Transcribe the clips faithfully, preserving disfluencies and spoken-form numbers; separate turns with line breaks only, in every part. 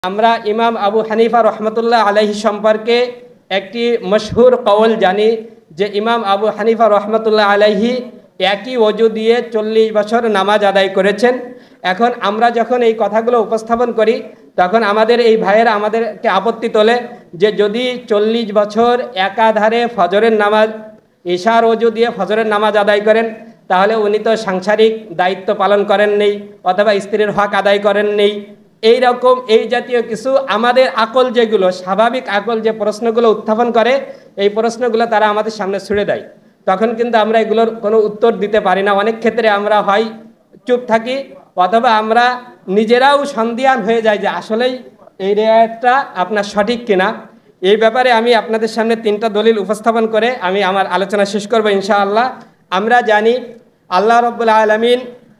আমরা ইমাম আবু হানিফা রহমতুল্লাহ আলাইহি সম্পর্কে একটি মশহুর কওল জানি যে ইমাম আবু হানিফা রহমতুল্লাহ আলাইহি একই ওযু দিয়ে চল্লিশ বছর নামাজ আদায় করেছেন। এখন আমরা যখন এই কথাগুলো উপস্থাপন করি তখন আমাদের এই ভাইয়েরা আমাদেরকে আপত্তি তোলে যে যদি চল্লিশ বছর একাধারে ফজরের নামাজ ইশার ওযু দিয়ে ফজরের নামাজ আদায় করেন তাহলে উনি তো সাংসারিক দায়িত্ব পালন করেন নেই অথবা স্ত্রীর হক আদায় করেন নেই। এই রকম এই জাতীয় কিছু আমাদের আকল যেগুলো স্বাভাবিক আকল যে প্রশ্নগুলো উত্থাপন করে এই প্রশ্নগুলো তারা আমাদের সামনে ছুড়ে দেয়। তখন কিন্তু আমরা এগুলোর কোনো উত্তর দিতে পারি না। অনেক ক্ষেত্রে আমরা হয় চুপ থাকি অথবা আমরা নিজেরাও সন্দিহান হয়ে যাই যে আসলেই এই রিওয়ায়াতটা আপনার সঠিক কিনা। এই ব্যাপারে আমি আপনাদের সামনে তিনটা দলিল উপস্থাপন করে আমি আমার আলোচনা শেষ করব ইনশাআল্লাহ। আমরা জানি আল্লাহ রাব্বুল আলামিন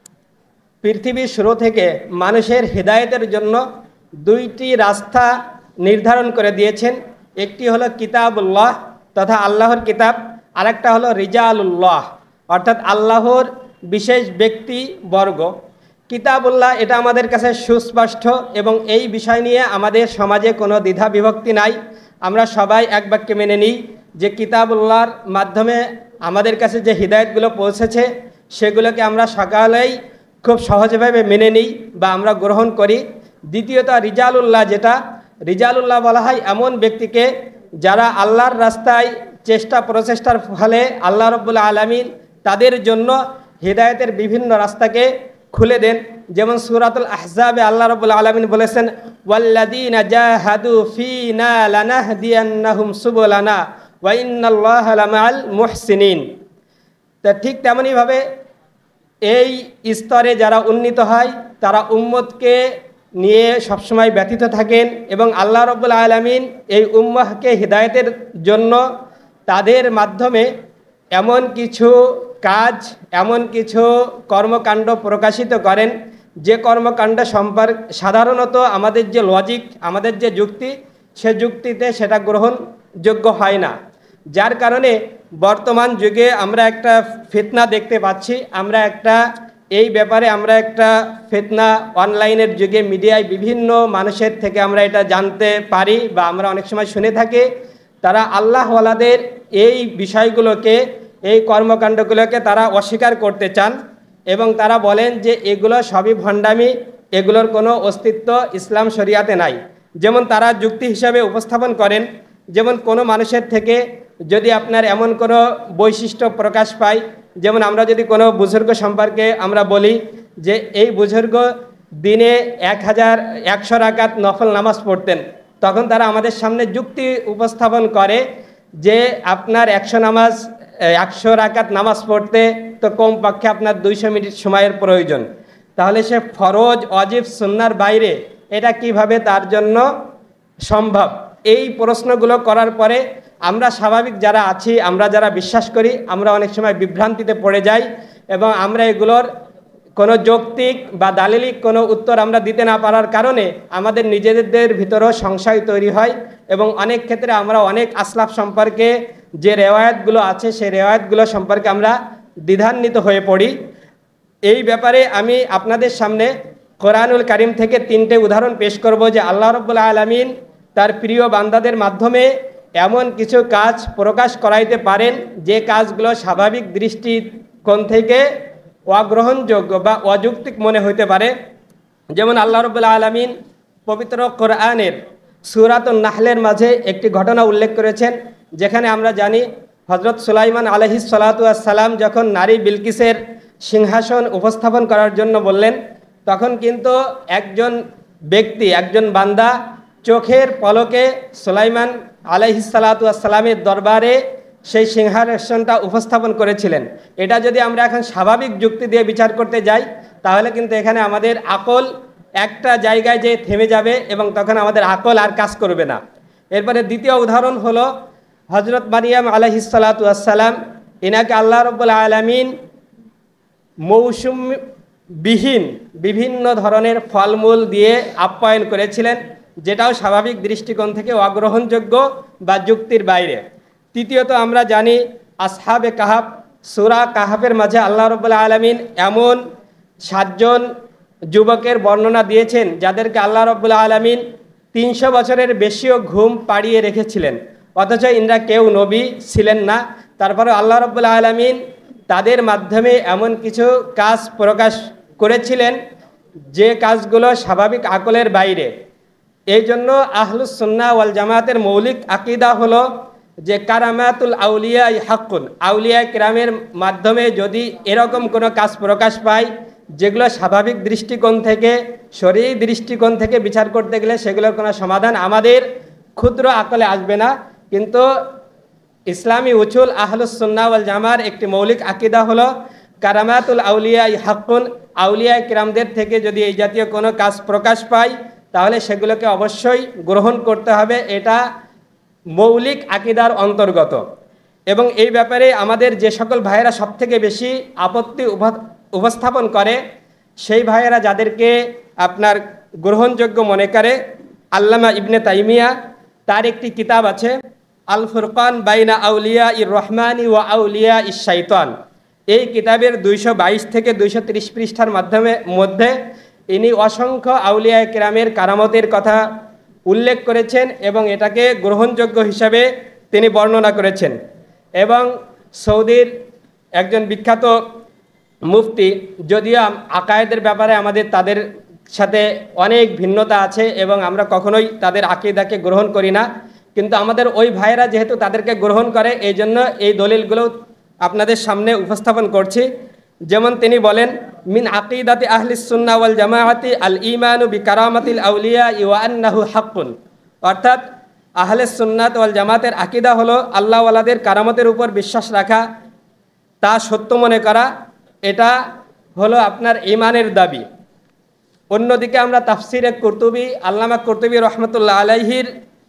পৃথিবীর শুরু থেকে মানুষের হিদায়াতের জন্য দুইটি রাস্তা নির্ধারণ করে দিয়েছেন। একটি হলো কিতাবুল্লাহ তথা আল্লাহর কিতাব, আরেকটা হলো রিজালুল্লাহ অর্থাৎ আল্লাহর বিশেষ ব্যক্তি বর্গ। কিতাবুল্লাহ এটা আমাদের কাছে সুস্পষ্ট এবং এই বিষয় নিয়ে আমাদের সমাজে কোনো দ্বিধা বিভক্তি নাই। আমরা সবাই এক বাক্যে মেনে নিই যে কিতাবুল্লাহর মাধ্যমে আমাদের কাছে যে হিদায়াতগুলো পৌঁছেছে সেগুলোকে আমরা সকালেই খুব সহজভাবে মেনে নিই বা আমরা গ্রহণ করি। দ্বিতীয়ত রিজালুল্লাহ, যেটা রিজালুল্লাহ বলা হয় এমন ব্যক্তিকে যারা আল্লাহর রাস্তায় চেষ্টা প্রচেষ্টার ফলে আল্লাহ রাব্বুল আলামিন তাদের জন্য হিদায়াতের বিভিন্ন রাস্তাকে খুলে দেন। যেমন সূরাতুল আহজাবে আল্লাহ রাব্বুল আলামিন বলেছেন ওয়াল্লাযীনা জাহাদু ফীনা লানাহদিয়ান্নাহুম সুবুলানা ওয়া ইন্নাল্লাহা লামাআল মুহসিনিন। তা ঠিক তেমনইভাবে এই স্তরে যারা উন্নীত হয় তারা উম্মতকে নিয়ে সবসময় ব্যথিত থাকেন এবং আল্লাহ রাব্বুল আলামিন এই উম্মাহকে হিদায়াতের জন্য তাদের মাধ্যমে এমন কিছু কাজ এমন কিছু কর্মকাণ্ড প্রকাশিত করেন যে কর্মকাণ্ড সম্পর্ক সাধারণত আমাদের যে লজিক আমাদের যে যুক্তি সে যুক্তিতে সেটা গ্রহণযোগ্য হয় না। যার কারণে বর্তমান যুগে আমরা একটা ফিতনা দেখতে পাচ্ছি। আমরা একটা এই ব্যাপারে আমরা একটা ফিতনা অনলাইনের যুগে মিডিয়ায় বিভিন্ন মানুষের থেকে আমরা এটা জানতে পারি বা আমরা অনেক সময় শুনে থাকি। তারা আল্লাহওয়ালাদের এই বিষয়গুলোকে এই কর্মকাণ্ডগুলোকে তারা অস্বীকার করতে চান এবং তারা বলেন যে এগুলো সবই ভণ্ডামি, এগুলোর কোনো অস্তিত্ব ইসলাম শরিয়াতে নাই। যেমন তারা যুক্তি হিসাবে উপস্থাপন করেন যেমন কোনো মানুষের থেকে যদি আপনার এমন কোনো বৈশিষ্ট্য প্রকাশ পায়, যেমন আমরা যদি কোনো বুজুর্গ সম্পর্কে আমরা বলি যে এই বুজুর্গ দিনে এক হাজার একশো রাকাত নফল নামাজ পড়তেন, তখন তারা আমাদের সামনে যুক্তি উপস্থাপন করে যে আপনার একশো নামাজ একশো রাকাত নামাজ পড়তে তো কমপক্ষে আপনার দুইশো মিনিট সময়ের প্রয়োজন, তাহলে সে ফরজ ওয়াজিব সুন্নাহর বাইরে এটা কিভাবে তার জন্য সম্ভব। এই প্রশ্নগুলো করার পরে আমরা স্বাভাবিক যারা আছি আমরা যারা বিশ্বাস করি আমরা অনেক সময় বিভ্রান্তিতে পড়ে যাই এবং আমরা এগুলোর কোনো যৌক্তিক বা দালিলিক কোনো উত্তর আমরা দিতে না পারার কারণে আমাদের নিজেদের ভিতরেও সংশয় তৈরি হয় এবং অনেক ক্ষেত্রে আমরা অনেক আসলাফ সম্পর্কে যে রেওয়ায়াতগুলো আছে সেই রেওয়ায়াতগুলো সম্পর্কে আমরা দ্বিধান্বিত হয়ে পড়ি। এই ব্যাপারে আমি আপনাদের সামনে কোরআনুল কারীম থেকে তিনটে উদাহরণ পেশ করব যে আল্লাহ রাব্বুল আলামিন তার প্রিয় বান্দাদের মাধ্যমে এমন কিছু কাজ প্রকাশ করাইতে পারেন যে কাজগুলো স্বাভাবিক দৃষ্টিকোণ থেকে অগ্রহণযোগ্য বা অযৌক্তিক মনে হইতে পারে। যেমন আল্লাহ রাব্বুল আলামিন পবিত্র কোরআনের সূরাতুন নাহলের মাঝে একটি ঘটনা উল্লেখ করেছেন যেখানে আমরা জানি হযরত সুলাইমান আলাইহিস সালাতু ওয়াস সালাম যখন নারী বিলকিসের সিংহাসন উপস্থাপন করার জন্য বললেন তখন কিন্তু একজন ব্যক্তি একজন বান্দা চোখের পলকে সুলাইমান আলাইহিস সালাতু ওয়াস সালামের দরবারে সেই সিংহাসনটা উপস্থাপন করেছিলেন। এটা যদি আমরা এখন স্বাভাবিক যুক্তি দিয়ে বিচার করতে যাই তাহলে কিন্তু এখানে আমাদের আকল একটা জায়গায় যে থেমে যাবে এবং তখন আমাদের আকল আর কাজ করবে না। এরপরে দ্বিতীয় উদাহরণ হলো হযরত মারিয়াম আলাইহিস সালাতু ওয়াস সালাম, এনাকে আল্লাহ রাব্বুল আলামিন মৌসুম বিহীন বিভিন্ন ধরনের ফলমূল দিয়ে আপ্যায়ন করেছিলেন যেটাও স্বাভাবিক দৃষ্টিকোণ থেকে অগ্রহণযোগ্য বা যুক্তির বাইরে। তৃতীয়ত আমরা জানি আসহাবে কাহাফ, সূরা কাহাফের মাঝে আল্লাহ রাব্বুল আলামিন এমন সাতজন যুবকের বর্ণনা দিয়েছেন যাদেরকে আল্লাহ রাব্বুল আলামিন তিনশো বছরের বেশিও ঘুম পাড়িয়ে রেখেছিলেন, অথচ ইনরা কেউ নবী ছিলেন না। তারপরে আল্লাহ রাব্বুল আলামিন তাদের মাধ্যমে এমন কিছু কাজ প্রকাশ করেছিলেন যে কাজগুলো স্বাভাবিক আকলের বাইরে। এই জন্য আহলুস সুন্নাহ ওয়াল জামাতের মৌলিক আকীদা হলো যে কারামাতুল আউলিয়া হাক্কুন, আউলিয়া কিরামের মাধ্যমে যদি এরকম কোনো কাজ প্রকাশ পায় যেগুলো স্বাভাবিক দৃষ্টিকোণ থেকে, শরীয়ী দৃষ্টিকোণ থেকে বিচার করতে গেলে সেগুলোর কোনো সমাধান আমাদের ক্ষুদ্র আকলে আসবে না। কিন্তু ইসলামী উসুল আহলুস সুন্নাহ ওয়াল জামার একটি মৌলিক আকীদা হলো কারামাতুল আউলিয়া হাক্কুন, আউলিয়া কিরামদের থেকে যদি এই জাতীয় কোনো কাজ প্রকাশ পায় তাহলে সেগুলোকে অবশ্যই গ্রহণ করতে হবে, এটা মৌলিক আকীদার অন্তর্গত। এবং এই ব্যাপারে আমাদের যে সকল ভাইয়েরা সবথেকে বেশি আপত্তি উপস্থাপন করে সেই ভাইয়েরা যাদেরকে আপনার গ্রহণযোগ্য মনে করে, আল্লামা ইবনে তাইমিয়া তার একটি কিতাব আছে আল ফুরকান বাইনা আউলিয়া ইর রহমানি ওয়া আউলিয়া ইশ শাইতান। এই কিতাবের দুইশো বাইশ থেকে দুইশো তিরিশ পৃষ্ঠার মাধ্যমে মধ্যে ইনি অসংখ্য আউলিয়া কিরামের কারামতের কথা উল্লেখ করেছেন এবং এটাকে গ্রহণযোগ্য হিসাবে তিনি বর্ণনা করেছেন। এবং সৌদির একজন বিখ্যাত মুফতি, যদিও আকায়েদের ব্যাপারে আমাদের তাদের সাথে অনেক ভিন্নতা আছে এবং আমরা কখনোই তাদের আকীদাকে গ্রহণ করি না, কিন্তু আমাদের ওই ভাইয়েরা যেহেতু তাদেরকে গ্রহণ করে এই জন্য এই দলিলগুলো আপনাদের সামনে উপস্থাপন করছি। যেমন তিনি বলেন, মিন আকিদাতি আহলিস সুন্নাহ ওয়াল জামাআতি আল ঈমানু বিকারামাতিল আউলিয়া ওয়া আন্নাহু হাক্কুন। অর্থাৎ আহলিস সুন্নাত ওয়াল জামাতের আকীদা হলো আল্লাহ ওয়ালাদের কারামতের উপর বিশ্বাস রাখা, তা সত্য মনে করা, এটা হলো আপনার ঈমানের দাবি। অন্যদিকে আমরা তাফসিরে কুরতুবী, আল্লামা কুরতুবী রহমতুল্লাহ আলাইহির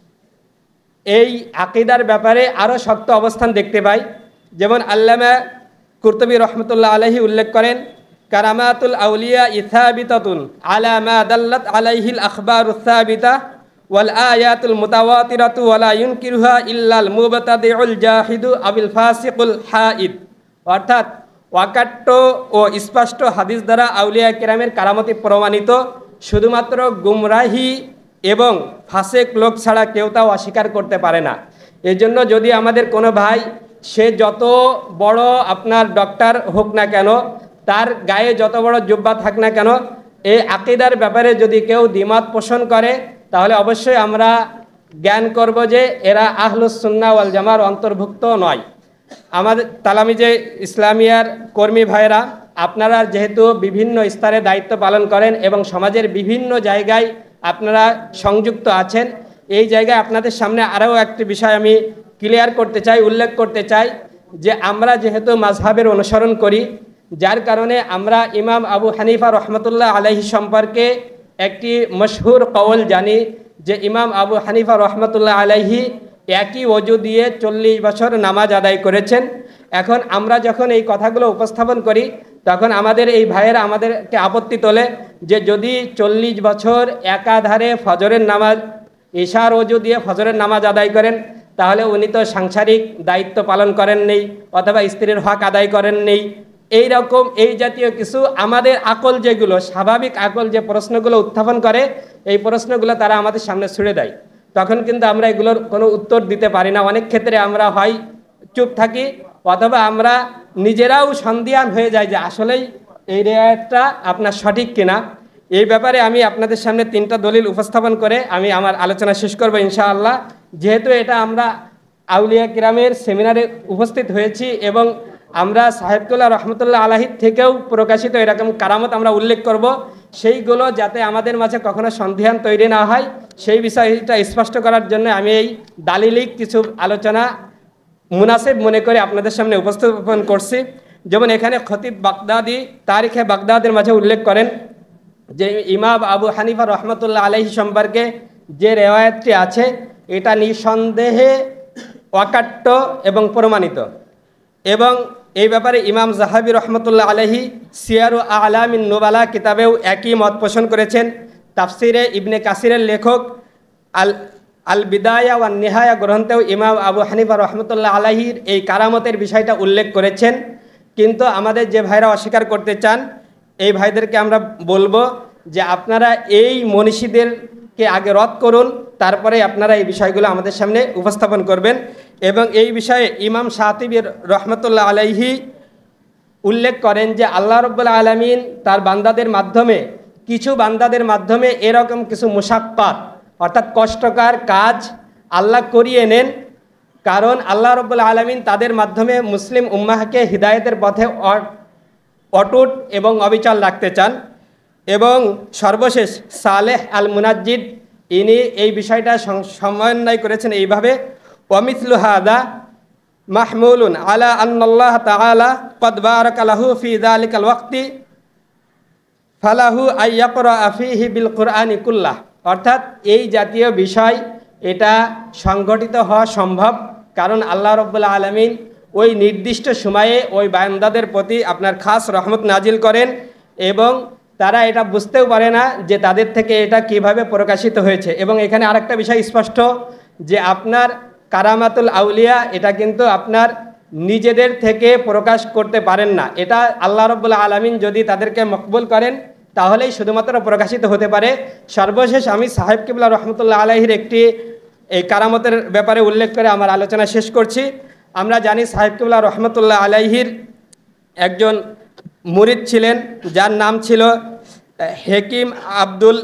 এই আকীদার ব্যাপারে আরও শক্ত অবস্থান দেখতে পাই। যেমন আল্লামা কুরতুবী রহমতুল্লাহ আলাইহি উল্লেখ করেন, কারামাতুল আউলিয়া ইসাবিতাতুন আলা মা দাল্লাত আলাইহিল আখবারুস সাবিতা ওয়াল আয়াতুল মুতাওয়াতিরাতু ওয়ালা ইউনকিরুহা ইল্লাল মুবতাদিউল জাহিদু আবিল ফাসিকুল হাইদ। অর্থাৎ ওয়াকাট্ট ও স্পষ্ট হাদিস দ্বারা আউলিয়া কিরামের কারামতি প্রমাণিত, শুধুমাত্র গুমরাহি এবং ফাসেক লোক ছাড়া কেউ তাও অস্বীকার করতে পারে না। এই জন্য যদি আমাদের কোনো ভাই সে যত বড় আপনার ডক্টর হোক না কেন, তার গায়ে যত বড় জুব্বা থাক না কেন, এই আকীদার ব্যাপারে যদি কেউ দ্বিমত পোষণ করে তাহলে অবশ্যই আমরা জ্ঞান করব যে এরা আহলুস সুন্নাহ ওয়াল জামার অন্তর্ভুক্ত নয়। আমাদের তালামিজে ইসলামিয়ার কর্মী ভাইয়েরা, আপনারা যেহেতু বিভিন্ন স্তরে দায়িত্ব পালন করেন এবং সমাজের বিভিন্ন জায়গায় আপনারা সংযুক্ত আছেন, এই জায়গায় আপনাদের সামনে আরও একটি বিষয় আমি ক্লিয়ার করতে চাই, উল্লেখ করতে চাই যে আমরা যেহেতু মাযহাবের অনুসরণ করি, যার কারণে আমরা ইমাম আবু হানিফা রহমতুল্লাহ আলাইহি সম্পর্কে একটি মশহুর কওল জানি যে ইমাম আবু হানিফা রহমতুল্লাহ আলাইহি একই ওযু দিয়ে চল্লিশ বছর নামাজ আদায় করেছেন। এখন আমরা যখন এই কথাগুলো উপস্থাপন করি তখন আমাদের এই ভাইয়েরা আমাদেরকে আপত্তি তোলে যে যদি চল্লিশ বছর একাধারে ফজরের নামাজ, ইশার ওযু দিয়ে ফজরের নামাজ আদায় করেন তাহলে উনি তো সাংসারিক দায়িত্ব পালন করেন নেই অথবা স্ত্রীর হক আদায় করেন নেই। এই রকম এই জাতীয় কিছু আমাদের আকল, যেগুলো স্বাভাবিক আকল যে প্রশ্নগুলো উত্থাপন করে, এই প্রশ্নগুলো তারা আমাদের সামনে ছুড়ে দেয়। তখন কিন্তু আমরা এগুলোর কোনো উত্তর দিতে পারি না। অনেক ক্ষেত্রে আমরা হয় চুপ থাকি অথবা আমরা নিজেরাও সন্দিহান হয়ে যাই যে আসলেই এই রেয়াতটা আপনার সঠিক কিনা। এই ব্যাপারে আমি আপনাদের সামনে তিনটা দলিল উপস্থাপন করে আমি আমার আলোচনা শেষ করব ইনশাআল্লাহ। যেহেতু এটা আমরা আউলিয়া কিরামের সেমিনারে উপস্থিত হয়েছি এবং আমরা সাহেবতুল্লাহ রহমতুল্লাহ আলাহি থেকেও প্রকাশিত এরকম কারামত আমরা উল্লেখ করব, সেইগুলো যাতে আমাদের মাঝে কখনো সন্দেহান তৈরি না হয় সেই বিষয়টা স্পষ্ট করার জন্য আমি এই দালিলিক কিছু আলোচনা মুনাসিব মনে করে আপনাদের সামনে উপস্থাপন করছি। যেমন এখানে খতিব বাগদাদি তারিখে বাগদাদের মাঝে উল্লেখ করেন যে ইমাম আবু হানিফা রহমতুল্লাহ আলাইহি সম্পর্কে যে রেওয়ায়াতটি আছে এটা নিঃসন্দেহে অকাট্য এবং প্রমাণিত। এবং এই ব্যাপারে ইমাম জাহাবি রহমতুল্লাহ আলাইহি সিয়ারু আলামিন নুবালা কিতাবেও একই মত পোষণ করেছেন। তাফসিরে ইবনে কাসিরের লেখক আল আল বিদায়া ওয়ান নিহায়া গ্রন্থেও ইমাম আবু হানিফা রহমতুল্লাহ আলাইহির এই কারামতের বিষয়টা উল্লেখ করেছেন। কিন্তু আমাদের যে ভাইরা অস্বীকার করতে চান এই ভাইদেরকে আমরা বলবো যে আপনারা এই মনীষীদের কে আগে রদ করুন, তারপরে আপনারা এই বিষয়গুলো আমাদের সামনে উপস্থাপন করবেন। এবং এই বিষয়ে ইমাম শাতিবী রহমতুল্লাহ আলাইহি উল্লেখ করেন যে আল্লাহ রাব্বুল আলামিন তার বান্দাদের মাধ্যমে কিছু বান্দাদের মাধ্যমে এরকম কিছু মুশাক্কাত অর্থাৎ কষ্টকর কাজ আল্লাহ করিয়ে নেন, কারণ আল্লাহ রাব্বুল আলামিন তাদের মাধ্যমে মুসলিম উম্মাহকে হিদায়াতের পথে অটুট এবং অবিচল রাখতে চান। এবং সর্বশেষ সালেহ আল মুনাজ্জিদ ইনি এই বিষয়টা সমন্বয় করেছেন এইভাবে, ওয়ামিসলু হাদা মাহমুলুন আলা আন্নাল্লাহ তাআলা ক্বাদ বারাকা লাহু ফি যালিকাল ওয়াক্তি ফালাহু আইয়াকরা ফীহি বিল কুরআনি কুল্লাহ। অর্থাৎ এই জাতীয় বিষয় এটা সংগঠিত হওয়া সম্ভব, কারণ আল্লাহ রাব্বুল আলামিন ওই নির্দিষ্ট সময়ে ওই বান্দাদের প্রতি আপনার খাস রহমত নাজিল করেন এবং তারা এটা বুঝতেও পারে না যে তাদের থেকে এটা কিভাবে প্রকাশিত হয়েছে। এবং এখানে আরেকটা বিষয় স্পষ্ট যে আপনার কারামাতুল আউলিয়া এটা কিন্তু আপনার নিজেদের থেকে প্রকাশ করতে পারেন না, এটা আল্লাহ রাব্বুল আলামিন যদি তাদেরকে মকবুল করেন তাহলেই শুধুমাত্র প্রকাশিত হতে পারে। সর্বশেষ আমি সাহেব কিবলা রহমতুল্লাহ আলাইহির একটি এই কারামতের ব্যাপারে উল্লেখ করে আমার আলোচনা শেষ করছি। আমরা জানি সাহেব কিবলা রহমতুল্লাহ আলাইহির একজন মুরিদ ছিলেন যার নাম ছিল হেকিম আব্দুল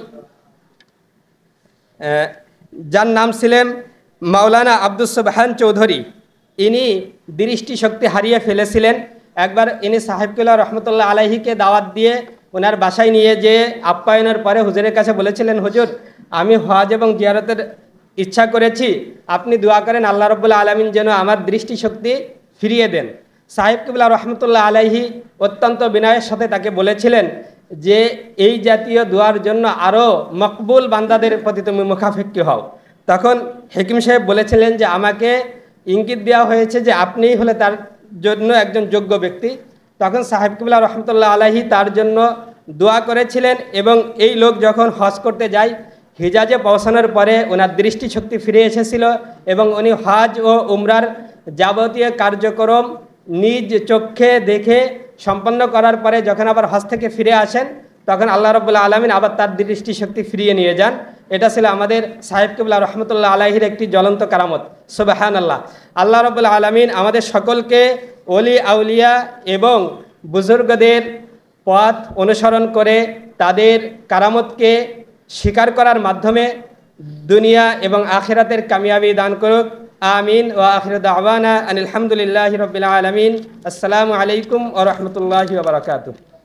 যার নাম ছিলেন মাওলানা আব্দুস সুবহান চৌধুরী। ইনি দৃষ্টিশক্তি হারিয়ে ফেলেছিলেন। একবার ইনি সাহেব কিবলা রহমতুল্লাহ আলাইহিকে দাওয়াত দিয়ে ওনার বাসায় নিয়ে যেয়ে আপ্যায়নের পরে হুজুরের কাছে বলেছিলেন, হুজুর আমি হজ এবং জিয়ারতের ইচ্ছা করেছি, আপনি দোয়া করেন আল্লাহ রাব্বুল আলামিন যেন আমার দৃষ্টিশক্তি ফিরিয়ে দেন। সাহেব কিবলা রহমতুল্লাহ আলাইহি অত্যন্ত বিনয়ের সাথে তাকে বলেছিলেন যে এই জাতীয় দোয়ার জন্য আরও মকবুল বান্দাদের প্রতি তুমি মুখাফেক্ষি হও। তখন হেকিম সাহেব বলেছিলেন যে আমাকে ইঙ্গিত দেওয়া হয়েছে যে আপনিই হলে তার জন্য একজন যোগ্য ব্যক্তি। তখন সাহেব কিবলা রহমতুল্লাহ আলাইহি তার জন্য দোয়া করেছিলেন এবং এই লোক যখন হজ করতে যায় হিজাজে পৌঁছানোর পরে ওনার দৃষ্টিশক্তি ফিরে এসেছিল এবং উনি হজ ও উমরার যাবতীয় কার্যক্রম নিজ চোখে দেখে সম্পন্ন করার পরে যখন আবার হজ থেকে ফিরে আসেন তখন আল্লাহ রাব্বুল আলামিন আবার তার দৃষ্টিশক্তি ফিরিয়ে নিয়ে যান। এটা ছিল আমাদের সাহেব কিবলা রহমতুল্লাহ আলাইহির একটি জ্বলন্ত কারামত। সুবহানাল্লাহ। আল্লাহ রাব্বুল আলামিন আমাদের সকলকে ওলি আউলিয়া এবং বুজুর্গদের পথ অনুসরণ করে তাদের কারামতকে স্বীকার করার মাধ্যমে দুনিয়া এবং আখিরাতের কামিয়াবি দান করুক। আমিন। ওয়া আখিরু দাওয়ানা আনিল হামদুলিল্লাহি রাব্বিল আলামিন। আসসালামু আলাইকুম ওয়া রাহমাতুল্লাহি ওয়া বারাকাতুহু।